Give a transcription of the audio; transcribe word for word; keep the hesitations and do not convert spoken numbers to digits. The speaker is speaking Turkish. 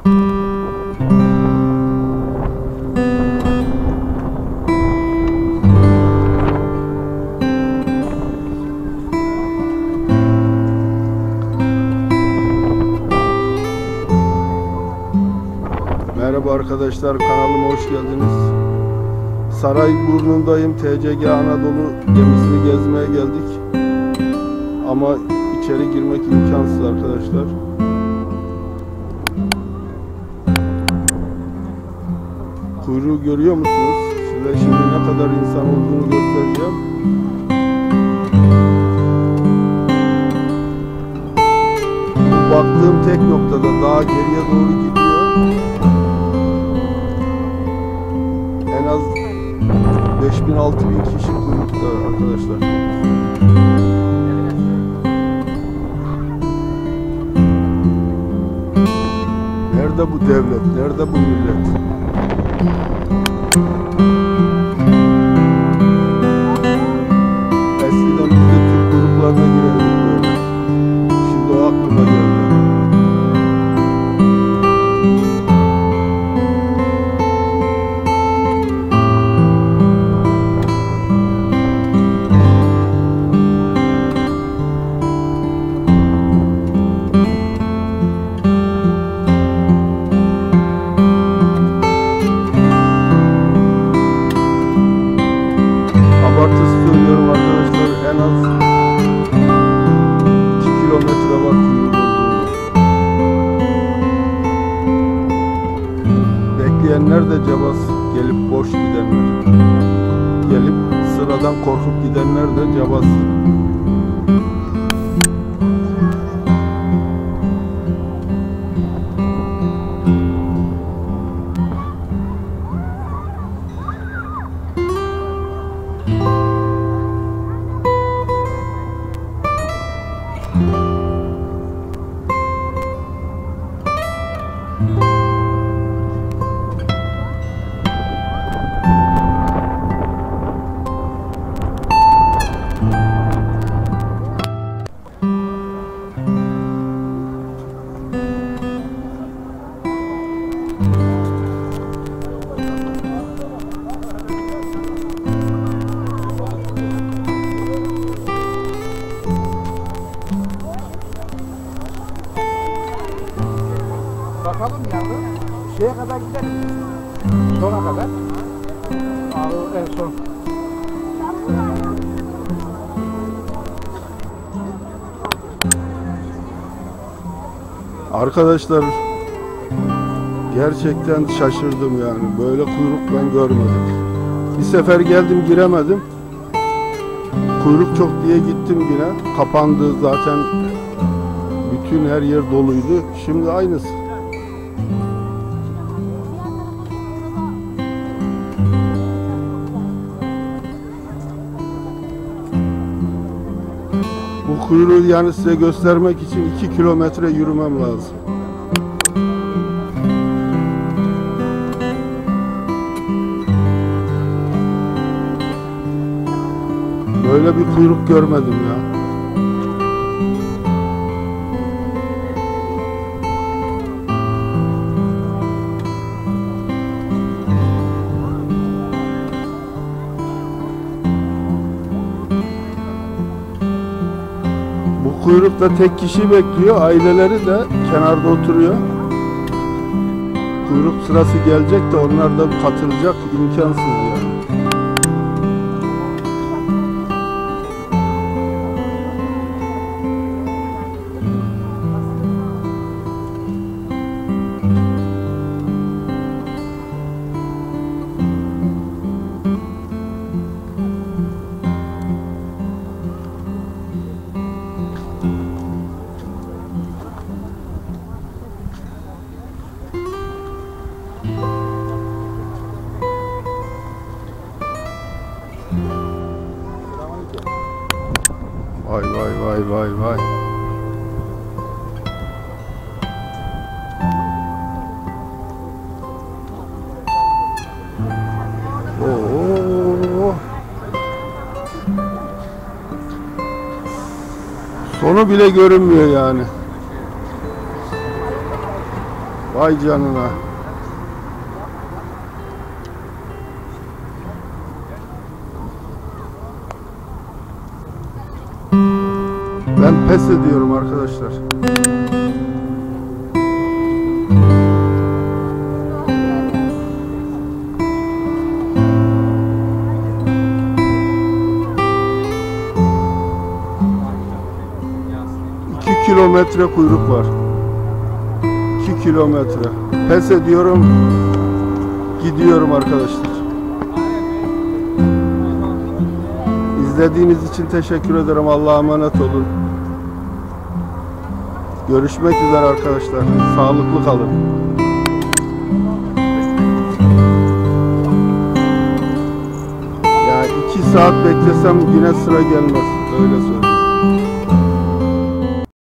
Merhaba arkadaşlar, kanalıma hoş geldiniz. Sarayburnu'ndayım. T C G Anadolu gemisini gezmeye geldik. Ama içeri girmek imkansız arkadaşlar. Kuyruğu görüyor musunuz? Size şimdi ne kadar insan olduğunu göstereceğim. Bu baktığım tek noktada daha geriye doğru gidiyor. En az beş bin altı bin kişi kuyrukta arkadaşlar. Nerede bu devlet? Nerede bu millet? Eskiden biz de Türk gruplarına girerdik böyle. Şimdi o aklıma geldi. Abartısız söylüyorum arkadaşlar, en az iki kilometre var kuyruğun uzunluğu. Bekleyenler de cabas, gelip boş gidenler. Gelip sıradan korkup gidenler de cabas. Bakalım yavrum, şeye kadar gidelim, sona kadar. Abi en son. Arkadaşlar gerçekten şaşırdım yani, böyle kuyruk ben görmedim. Bir sefer geldim giremedim, kuyruk çok diye gittim yine, kapandı zaten, bütün her yer doluydu. Şimdi aynısı. Bu kuyruğu yani size göstermek için iki kilometre yürümem lazım. Böyle bir kuyruk görmedim ya. Bu kuyrukta tek kişi bekliyor, aileleri de kenarda oturuyor. Kuyruk sırası gelecek de onlar da katılacak, imkansız yani. Vay vay vay vay vay. Oo. Sonu bile görünmüyor yani. Vay canına. Ben pes ediyorum arkadaşlar. iki kilometre kuyruk var. iki kilometre. Pes ediyorum. Gidiyorum arkadaşlar. İzlediğiniz için teşekkür ederim. Allah'a emanet olun. Görüşmek üzere arkadaşlar. Sağlıklı kalın. Ya iki saat beklesem yine sıra gelmez. Öyle söyleyeyim.